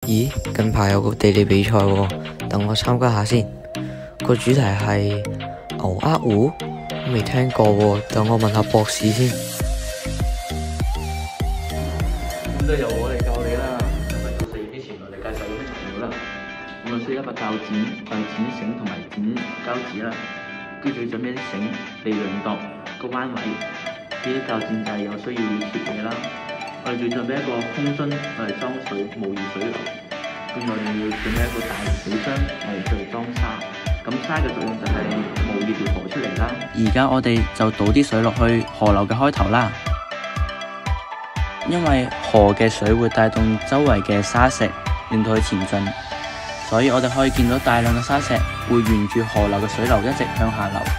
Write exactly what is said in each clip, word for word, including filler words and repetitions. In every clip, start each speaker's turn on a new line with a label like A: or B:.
A: 咦，近排有個地理比賽喎，等我參加下先。個主題係牛呃湖，未聽過喎，等我問下博士先。
B: 咁都由我嚟教你啦。今日做實驗之前，我哋介紹啲咩材料啦。咁就需要一把鉸剪、誒剪繩同埋剪膠紙啦。跟住準備啲繩嚟量度個彎位。呢啲鉸剪就係有需要要貼嘅啦。我哋仲準備一個空樽嚟裝水，模擬水流。跟住我哋要準備一個大水箱嚟做裝沙。咁沙嘅作用就係模擬條河出嚟啦。
C: 而家我哋就倒啲水落去河流嘅開頭啦。因為河嘅水會帶動周圍嘅沙石，令到佢前進，所以我哋可以見到大量嘅沙石會沿住河流嘅水流一直向下流。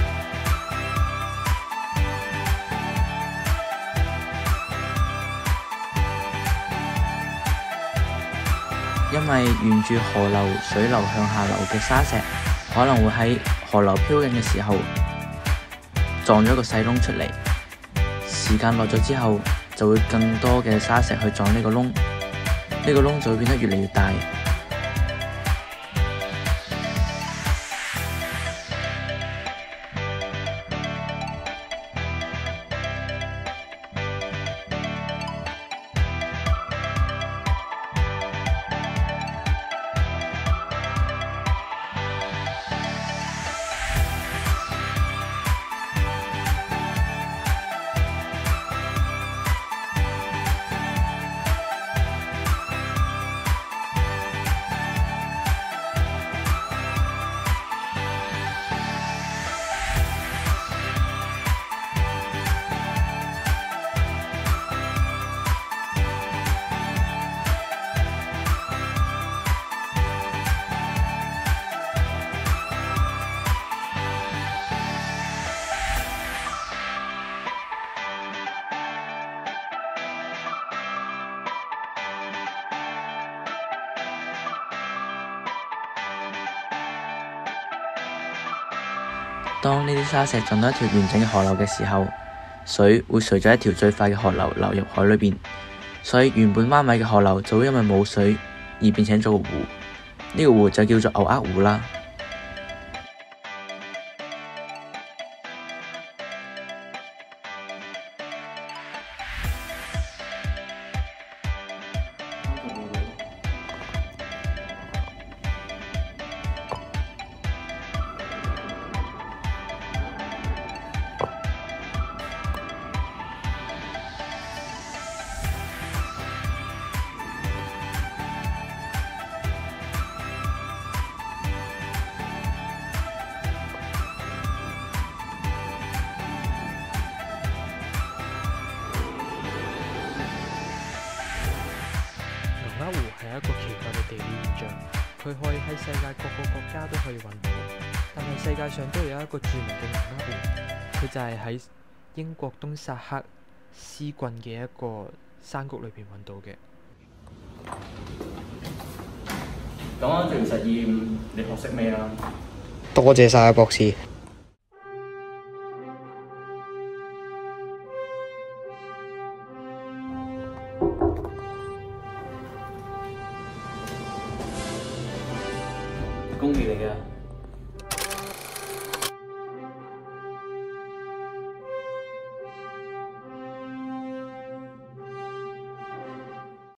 C: 因為沿住河流水流向下流嘅沙石，可能會喺河流飄緊嘅時候撞咗個細窿出嚟，時間耐咗之後，就會更多嘅沙石去撞呢個窿，呢個窿就會變得越嚟越大。當呢啲沙石撞到一條完整嘅河流嘅時候，水會隨咗一條最快嘅河流流入海裏邊，所以原本彎位嘅河流就會因為冇水而變成咗個湖，呢個湖就叫做牛呃湖啦。
D: 牛呃湖係一個奇怪嘅地理現象，佢可以喺世界各個國家都可以揾到，但係世界上都有一個著名嘅牛呃湖，佢就係喺英國東薩克斯郡嘅一個山谷裏邊揾到嘅。
B: 咁我做完實驗，你學識未啊？
A: 多謝晒啊，博士。
B: 恭喜你啊！